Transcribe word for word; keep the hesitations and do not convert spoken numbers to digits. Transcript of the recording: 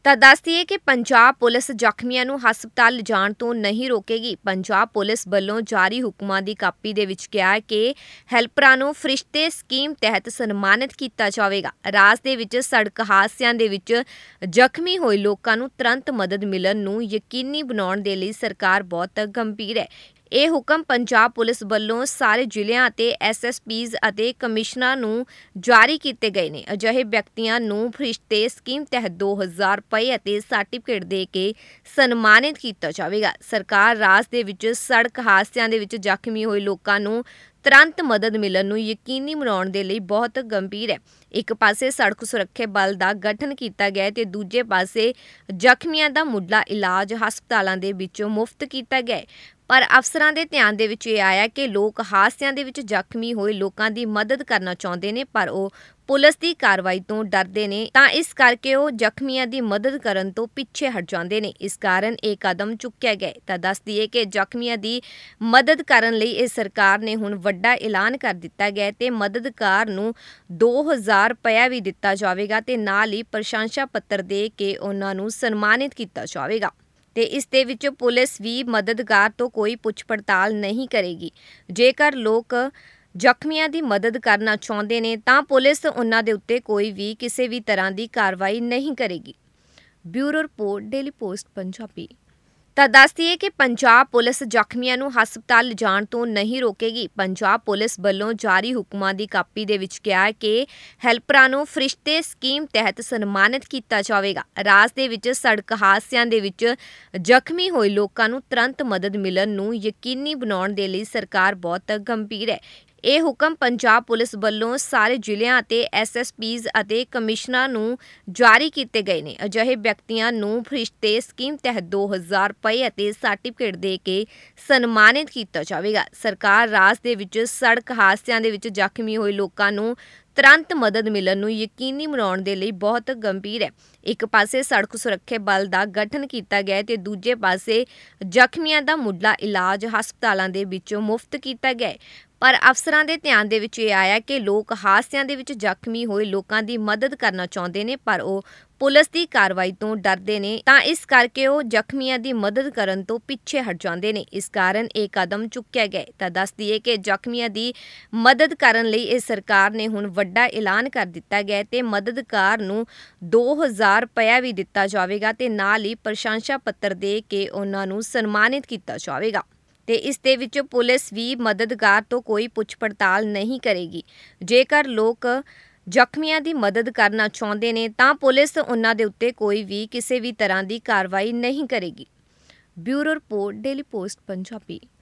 ਤਾਂ ਦੱਸ ਦਈਏ ਕਿ ਪੰਜਾਬ ਪੁਲਿਸ ਜ਼ਖਮੀਆਂ ਨੂੰ ਹਸਪਤਾਲ ਲਿਜਾਣ ਤੋਂ ਨਹੀਂ ਰੋਕੇਗੀ। ਪੰਜਾਬ ਪੁਲਿਸ ਵੱਲੋਂ ਜਾਰੀ ਹੁਕਮਾਂ ਦੀ ਕਾਪੀ ਦੇ ਵਿੱਚ ਕਿਹਾ ਹੈ ਕਿ ਹੈਲਪਰਾਂ ਨੂੰ ਫਰਿਸ਼ਤੇ ਸਕੀਮ ਤਹਿਤ ਸਨਮਾਨਿਤ ਕੀਤਾ ਜਾਵੇਗਾ। ਰਾਜ ਦੇ ਵਿੱਚ ਸੜਕ ਹਾਦਸਿਆਂ ਦੇ ਵਿੱਚ ਜ਼ਖਮੀ ਹੋਏ ਲੋਕਾਂ ਨੂੰ ਤੁਰੰਤ ਮਦਦ ਮਿਲਣ ਨੂੰ ਯਕੀਨੀ ਬਣਾਉਣ ਦੇ ਲਈ ਸਰਕਾਰ ਬਹੁਤ ਗੰਭੀਰ ਹੈ। ਇਹ ਹੁਕਮ ਪੰਜਾਬ ਪੁਲਿਸ ਵੱਲੋਂ ਸਾਰੇ ਜ਼ਿਲ੍ਹਿਆਂ ਅਤੇ ਐਸ ਐਸ ਪੀਜ਼ ਅਤੇ ਕਮਿਸ਼ਨਰਾਂ ਨੂੰ ਜਾਰੀ ਕੀਤੇ ਗਏ ਨੇ। ਅਜਿਹੇ ਵਿਅਕਤੀਆਂ ਨੂੰ ਫਰਿਸ਼ਤੇ ਸਕੀਮ ਤਹਿਤ ਦੋ ਹਜ਼ਾਰ ਰੁਪਏ ਅਤੇ ਸਰਟੀਫਿਕੇਟ ਦੇ ਕੇ ਸਨਮਾਨਿਤ ਕੀਤਾ ਜਾਵੇਗਾ। ਸਰਕਾਰ ਰਾਜ ਦੇ ਵਿੱਚ ਸੜਕ ਹਾਦਸਿਆਂ ਦੇ ਵਿੱਚ ਜ਼ਖਮੀ ਹੋਏ ਲੋਕਾਂ ਨੂੰ ਤੁਰੰਤ ਮਦਦ ਮਿਲਣ ਨੂੰ ਯਕੀਨੀ ਬਣਾਉਣ ਦੇ ਲਈ ਬਹੁਤ ਗੰਭੀਰ ਹੈ। ਇੱਕ ਪਾਸੇ ਸੜਕ ਸੁਰੱਖਿਆ ਬਲ ਦਾ ਗਠਨ ਕੀਤਾ ਗਿਆ ਤੇ ਦੂਜੇ ਪਾਸੇ ਜ਼ਖਮੀਆਂ ਦਾ ਮੁੱਢਲਾ ਇਲਾਜ ਹਸਪਤਾਲਾਂ ਦੇ ਵਿੱਚ ਮੁਫਤ ਕੀਤਾ ਗਿਆ। ਪਰ ਅਫਸਰਾਂ ਦੇ ਧਿਆਨ ਦੇ ਵਿੱਚ ਇਹ ਆਇਆ ਕਿ ਲੋਕ ਹਾਦਸਿਆਂ ਦੇ ਵਿੱਚ ਜ਼ਖਮੀ ਹੋਏ ਲੋਕਾਂ ਦੀ ਮਦਦ ਕਰਨਾ ਚਾਹੁੰਦੇ ਨੇ, ਪਰ ਉਹ ਪੁਲਿਸ ਦੀ ਕਾਰਵਾਈ ਤੋਂ ਡਰਦੇ ਨੇ, ਤਾਂ ਇਸ ਕਰਕੇ ਉਹ ਜ਼ਖਮੀਆਂ ਦੀ ਮਦਦ ਕਰਨ ਤੋਂ ਪਿੱਛੇ ਹਟ ਜਾਂਦੇ ਨੇ। ਇਸ ਕਾਰਨ ਇਹ ਕਦਮ ਚੁੱਕਿਆ ਗਿਆ। ਤਾਂ ਦੱਸ ਦਈਏ ਕਿ ਜ਼ਖਮੀਆਂ ਦੀ ਮਦਦ ਕਰਨ ਲਈ ਇਹ ਸਰਕਾਰ ਨੇ ਹੁਣ ਵੱਡਾ ਐਲਾਨ ਕਰ ਦਿੱਤਾ ਗਿਆ ਤੇ ਮਦਦਗਾਰ ਨੂੰ ਦੋ ਹਜ਼ਾਰ ਰੁਪਇਆ ਵੀ ਦਿੱਤਾ ਜਾਵੇਗਾ ਤੇ ਨਾਲ ਹੀ ਪ੍ਰਸ਼ੰਸਾ ਪੱਤਰ ਦੇ ਕੇ ਉਹਨਾਂ ਨੂੰ ਸਨਮਾਨਿਤ ਕੀਤਾ ਜਾਵੇਗਾ। ਤੇ ਇਸ ਦੇ ਵਿੱਚ ਪੁਲਿਸ ਵੀ ਮਦਦਗਾਰ ਤੋਂ ਕੋਈ ਪੁੱਛ ਪੜਤਾਲ ਨਹੀਂ ਕਰੇਗੀ। ਜੇਕਰ ਲੋਕ ਜ਼ਖਮੀਆਂ ਦੀ ਮਦਦ ਕਰਨਾ ਚਾਹੁੰਦੇ ਨੇ ਤਾਂ ਪੁਲਿਸ ਉਹਨਾਂ ਦੇ ਉੱਤੇ ਕੋਈ ਵੀ ਕਿਸੇ ਵੀ ਤਰ੍ਹਾਂ ਦੀ ਕਾਰਵਾਈ ਨਹੀਂ ਕਰੇਗੀ। Bureau report, daily post Punjabi. ਤਾਂ ਦੱਸ ਦਈਏ ਕਿ ਪੰਜਾਬ ਪੁਲਿਸ ਜ਼ਖਮੀਆਂ ਨੂੰ ਹਸਪਤਾਲ ਲਿਜਾਣ ਤੋਂ ਨਹੀਂ ਰੋਕੇਗੀ। ਪੰਜਾਬ ਪੁਲਿਸ ਵੱਲੋਂ ਜਾਰੀ ਹੁਕਮਾਂ ਦੀ ਕਾਪੀ ਦੇ ਵਿੱਚ ਕਿਹਾ ਹੈ ਕਿ ਹੈਲਪਰਾਂ ਨੂੰ ਫਰਿਸ਼ਤੇ ਸਕੀਮ ਤਹਿਤ ਸਨਮਾਨਿਤ ਕੀਤਾ ਜਾਵੇਗਾ। ਰਾਜ ਦੇ ਵਿੱਚ ਸੜਕ ਹਾਦਸਿਆਂ ਦੇ ਵਿੱਚ ਜ਼ਖਮੀ ਹੋਏ ਲੋਕਾਂ ਨੂੰ ਤੁਰੰਤ ਮਦਦ ਮਿਲਣ ਨੂੰ ਯਕੀਨੀ ਬਣਾਉਣ ਦੇ ਲਈ ਸਰਕਾਰ ਬਹੁਤ ਗੰਭੀਰ ਹੈ। ਇਹ ਹੁਕਮ ਪੰਜਾਬ ਪੁਲਿਸ ਵੱਲੋਂ ਸਾਰੇ ਜ਼ਿਲ੍ਹਿਆਂ ਅਤੇ ਐਸ ਐਸ ਪੀਜ਼ ਅਤੇ ਕਮਿਸ਼ਨਰਾਂ ਨੂੰ ਜਾਰੀ ਕੀਤੇ ਗਏ ਨੇ। ਅਜਿਹੇ ਵਿਅਕਤੀਆਂ ਨੂੰ ਫਰਿਸ਼ਤੇ ਸਕੀਮ ਤਹਿਤ ਦੋ ਹਜ਼ਾਰ ਰੁਪਏ ਅਤੇ ਸਰਟੀਫਿਕੇਟ ਦੇ ਕੇ ਸਨਮਾਨਿਤ ਕੀਤਾ ਜਾਵੇਗਾ। ਸਰਕਾਰ ਰਾਜ ਦੇ ਵਿੱਚ ਸੜਕ ਹਾਦਸਿਆਂ ਦੇ ਵਿੱਚ ਜ਼ਖਮੀ ਹੋਏ ਲੋਕਾਂ ਨੂੰ ਤੁਰੰਤ ਮਦਦ ਮਿਲਣ ਨੂੰ ਯਕੀਨੀ ਬਣਾਉਣ ਦੇ ਲਈ ਬਹੁਤ ਗੰਭੀਰ ਹੈ। ਇੱਕ ਪਾਸੇ ਸੜਕ ਸੁਰੱਖਿਆ ਬਲ ਦਾ ਗਠਨ ਕੀਤਾ ਗਿਆ ਤੇ ਦੂਜੇ ਪਾਸੇ ਜ਼ਖਮੀਆਂ ਦਾ ਮੁੱਢਲਾ ਇਲਾਜ ਹਸਪਤਾਲਾਂ ਦੇ ਵਿੱਚ ਮੁਫਤ ਕੀਤਾ ਗਿਆ। ਪਰ ਅਫਸਰਾਂ ਦੇ ਧਿਆਨ ਦੇ ਵਿੱਚ ਇਹ ਆਇਆ ਕਿ ਲੋਕ ਹਾਦਸਿਆਂ ਦੇ ਵਿੱਚ ਜ਼ਖਮੀ ਹੋਏ ਲੋਕਾਂ ਦੀ ਮਦਦ ਕਰਨਾ ਚਾਹੁੰਦੇ ਨੇ, ਪਰ ਉਹ ਪੁਲਿਸ ਦੀ ਕਾਰਵਾਈ ਤੋਂ ਡਰਦੇ ਨੇ, ਤਾਂ ਇਸ ਕਰਕੇ ਉਹ ਜ਼ਖਮੀਆਂ ਦੀ ਮਦਦ ਕਰਨ ਤੋਂ ਪਿੱਛੇ ਹਟ ਜਾਂਦੇ ਨੇ। ਇਸ ਕਾਰਨ ਇਹ ਕਦਮ ਚੁੱਕਿਆ ਗਿਆ। ਤਾਂ ਦੱਸ ਦਈਏ ਕਿ ਜ਼ਖਮੀਆਂ ਦੀ ਮਦਦ ਕਰਨ ਲਈ ਇਹ ਸਰਕਾਰ ਨੇ ਹੁਣ ਵੱਡਾ ਐਲਾਨ ਕਰ ਦਿੱਤਾ ਗਿਆ ਤੇ ਮਦਦਗਾਰ ਨੂੰ ਦੋ ਹਜ਼ਾਰ ਰੁਪਇਆ ਵੀ ਦਿੱਤਾ ਜਾਵੇਗਾ ਤੇ ਨਾਲ ਹੀ ਪ੍ਰਸ਼ੰਸਾ ਪੱਤਰ ਦੇ ਕੇ ਉਹਨਾਂ ਨੂੰ ਸਨਮਾਨਿਤ ਕੀਤਾ ਜਾਵੇਗਾ। ਤੇ ਇਸ ਦੇ ਵਿੱਚ ਪੁਲਿਸ ਵੀ ਮਦਦਗਾਰ ਤੋਂ ਕੋਈ ਪੁੱਛ ਪੜਤਾਲ ਨਹੀਂ ਕਰੇਗੀ। ਜੇਕਰ ਲੋਕ ਜ਼ਖਮੀਆਂ ਦੀ ਮਦਦ ਕਰਨਾ ਚਾਹੁੰਦੇ ਨੇ ਤਾਂ ਪੁਲਿਸ ਉਹਨਾਂ ਦੇ ਉੱਤੇ ਕੋਈ ਵੀ ਕਿਸੇ ਵੀ ਤਰ੍ਹਾਂ ਦੀ ਕਾਰਵਾਈ ਨਹੀਂ ਕਰੇਗੀ। Bureau report, daily post Punjabi.